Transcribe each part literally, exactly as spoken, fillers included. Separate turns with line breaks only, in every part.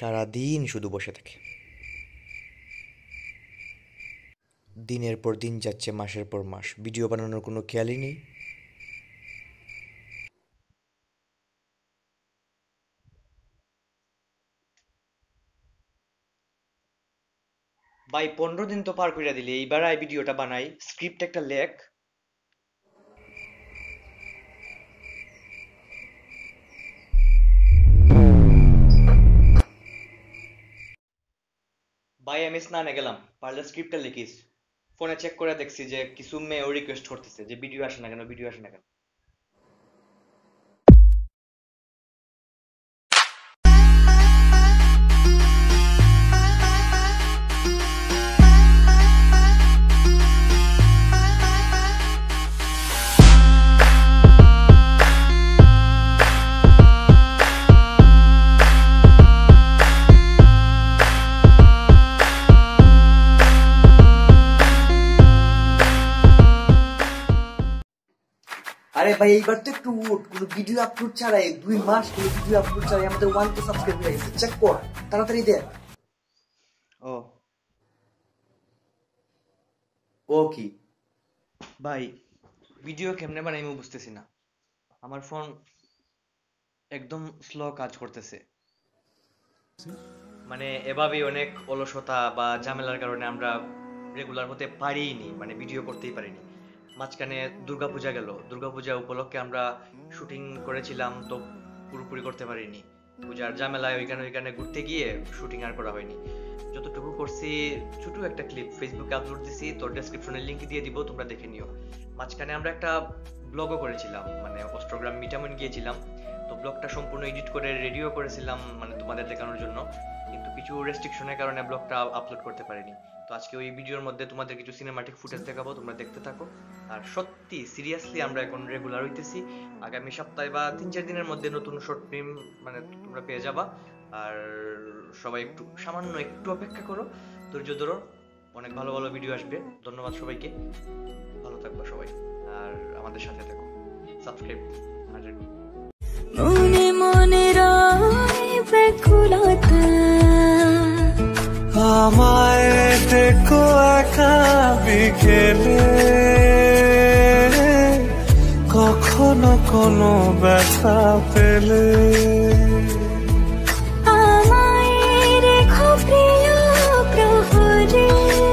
সারাদিন শুধু বসে থাকে। দিনের পর দিন যাচ্ছে, মাসের পর মাস, ভিডিও বানানোর কোনো খেয়ালই নেই। ভাই পনেরো দিন তো পার কইরা দিলি, এইবার আই ভিডিওটা বানাই, স্ক্রিপ্ট একটা লেখ। ভাই আমি স্নানে গেলাম, পারলে স্ক্রিপ্টটা লিখিস। ফোনে চেক করে দেখছি যে কিছু মেয়েও রিকোয়েস্ট করতেছে যে ভিডিও আসে না কেন, ভিডিও আসে না কেন। আরে ভাই এইবার তো একটু উঠ, কোনো ভিডিও আপলোড ছাড়াই দুই মাস কোনো ভিডিও আপলোড ছাড়াই আমাদের ওয়ান কে সাবস্ক্রাইব হয়ে গেছে, চেক কর তাড়াতাড়ি দে। ও ও কি ভাই, ভিডিও কেমনে বানাই আমি বুঝতেছি না, আমার ফোন একদম স্লো কাজ করতেছে। মানে এভাবেই অনেক অলসতা বা ঝামেলার কারণে আমরা রেগুলার হতে পারিনি, মানে ভিডিও করতেই পারিনি। মাঝখানে দুর্গাপূজা গেল, দুর্গাপূজা উপলক্ষে আমরা শুটিং করেছিলাম, তো পুরোপুরি করতে পারিনি। পূজার ঝামেলায় ওইখানে ওইখানে ঘুরতে গিয়ে শুটিং আর করা হয়নি। যতটুকু করছি ছোট একটা ক্লিপ ফেসবুকে আপলোড দিছি, তোর ডেসক্রিপশনে লিংক দিয়ে দিব, তোমরা দেখে নিও। মাঝখানে আমরা একটা ব্লগও করেছিলাম, মানে অষ্টগ্রাম মিটামন গিয়েছিলাম, তো ব্লগটা সম্পূর্ণ এডিট করে রেডিও করেছিলাম মানে তোমাদের দেখানোর জন্য, কিন্তু কিছু রেস্ট্রিকশনের কারণে ব্লগটা আপলোড করতে পারিনি। তো আজকে ওই ভিডিওর মধ্যে তোমাদের কিছু সিনেমাটিক ফুটেজ দেখাবো, তোমরা দেখতে থাকো। আর সত্যি সিরিয়াসলি আমরা এখন রেগুলার হইতেছি, আগামী সপ্তাহে বা তিন চার দিনের মধ্যে নতুন শর্ট ফিল্ম মানে তোমরা পেয়ে যাবা। আর সবাই একটু সামান্য একটু অপেক্ষা করো, ধৈর্য ধরো, অনেক ভালো ভালো ভিডিও আসবে। ধন্যবাদ সবাইকে, ভালো থাকবা সবাই, আর আমাদের সাথে থাকো, সাবস্ক্রাইব আর
মনে মনে রয় ব্যাকুলতা, আমায় দেখো একা বিকেলে, কখনো কোনো ব্যথা পেলে আমায় রেখো প্রিয় প্রহরে,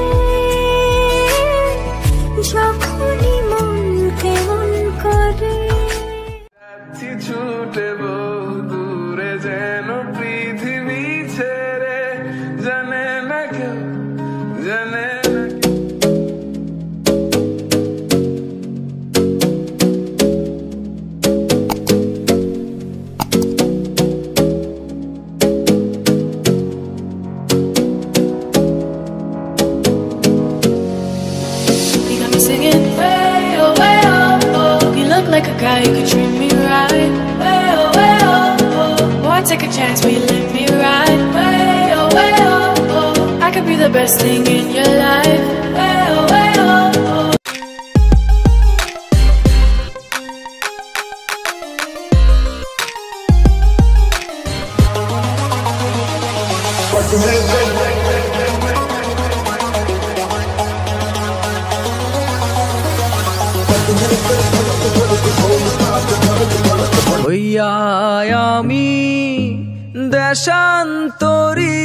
যখনই মন কেমন করে ছুটে বহু দূরে, যেন পৃথিবী ছেড়ে, জানে না কেউ জানে like a guy who could treat me right. Way oh, way oh, oh. Boy, take a chance, will you let me ride? Way oh, way oh, oh. I could be the best thing in your life. Way oh, way oh, oh. হইয়া আমি দেশান্তরী,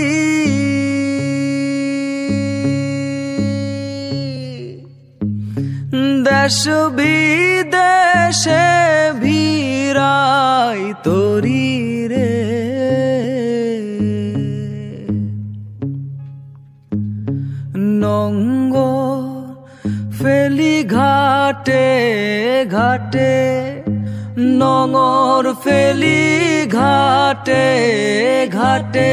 দেশ বিদেশে ভিড়াই তরি রে, নঙ্গ ফেলি ঘাটে ঘাটে, নঙর ফেলি ঘাটে ঘাটে,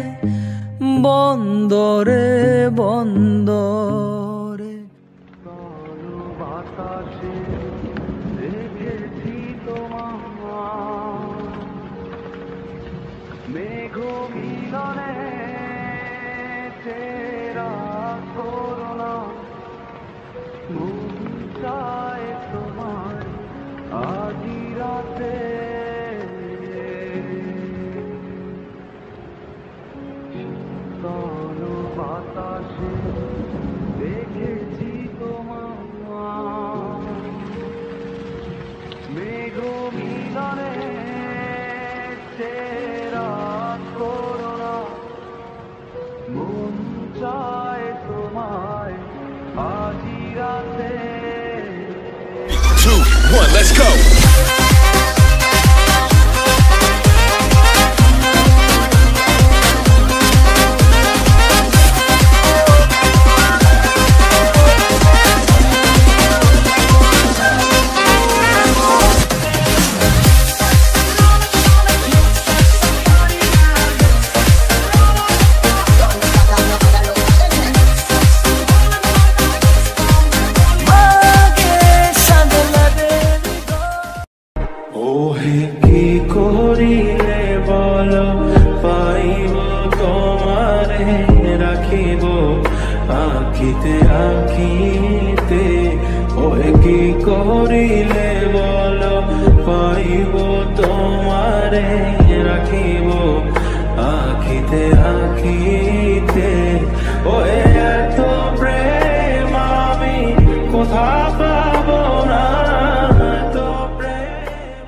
বন্দরে বন্দরে বাতাসে দেখেছি তোমার, মেঘ মিলনে তেরা করোনা, ঘুম চায় তোমার আজি রাতে।
two, one, let's go.
আখিতে আখিতে ওহে কি করিলে বলো পাইব তোমারে রাখিব আখিতে আখিতে ওহে এত প্রেম আমি কোথা পাবো না এত প্রেম।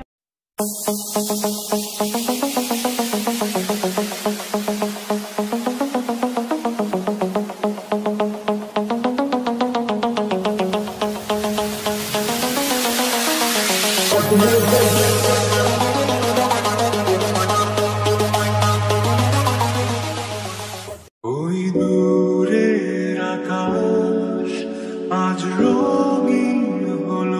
ওই দূরের আকাশ আজ রঙিন হলো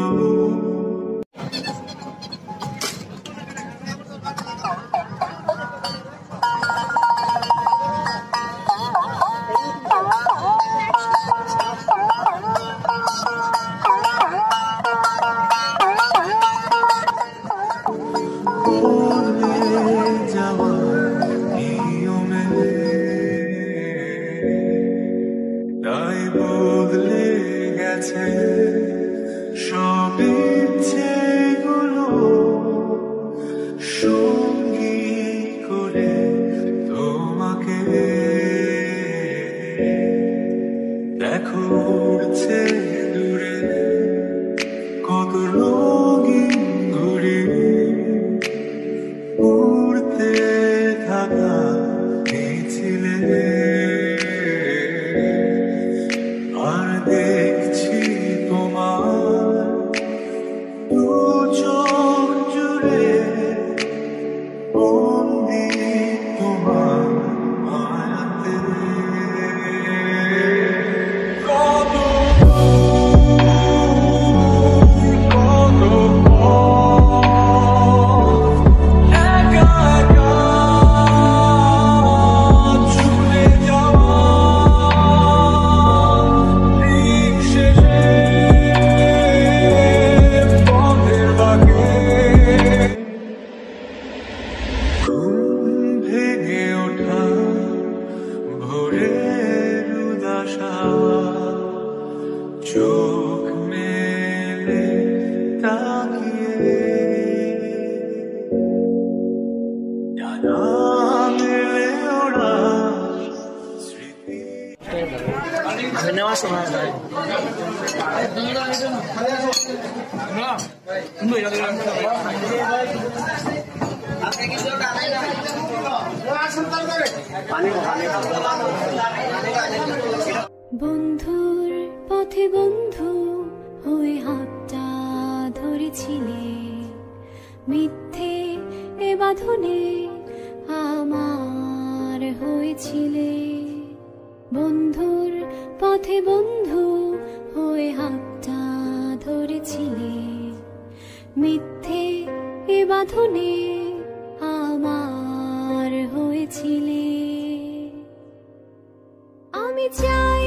তাই বদলে গেছে সব ইচ্ছেগুলো সঙ্গী করে তোমাকে দেখো উড়ছে দূরে কত রঙিন ঘুরে উড়তে থাকা ছিলে আর দেখছি তোমার দু চোখ জুড়ে বন্দি তোমার মায়াতে কত কত একা একা চলে যাওয়া ভেঙে ওঠা ভোরের উদাসা চোখ মেলে তাকিয়ে জানা মেলে ওরা স্মৃতি
বন্ধুর পথে বন্ধু হয়ে হাতটা ধরেছিলে মিথ্যে এ বাঁধনে আমার হয়েছিলে বন্ধুর পথে বন্ধু হয়ে হাতটা ধরেছিলে মিথ্যে এ বাঁধনে আমার হয়েছিলে আমি চাই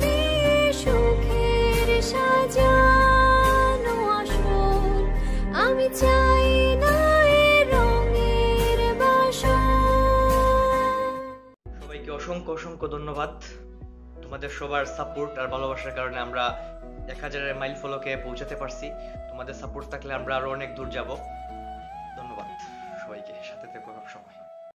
সুখের সাজানো আসর আমি চাই না রঙের বাসর।
সবাইকে অসংখ্য অসংখ্য ধন্যবাদ। তোমাদের সবার সাপোর্ট আর ভালোবাসার কারণে আমরা এক হাজারের মাইল ফলকে পৌঁছাতে পারছি। তোমাদের সাপোর্ট থাকলে আমরা আরো অনেক দূর যাব।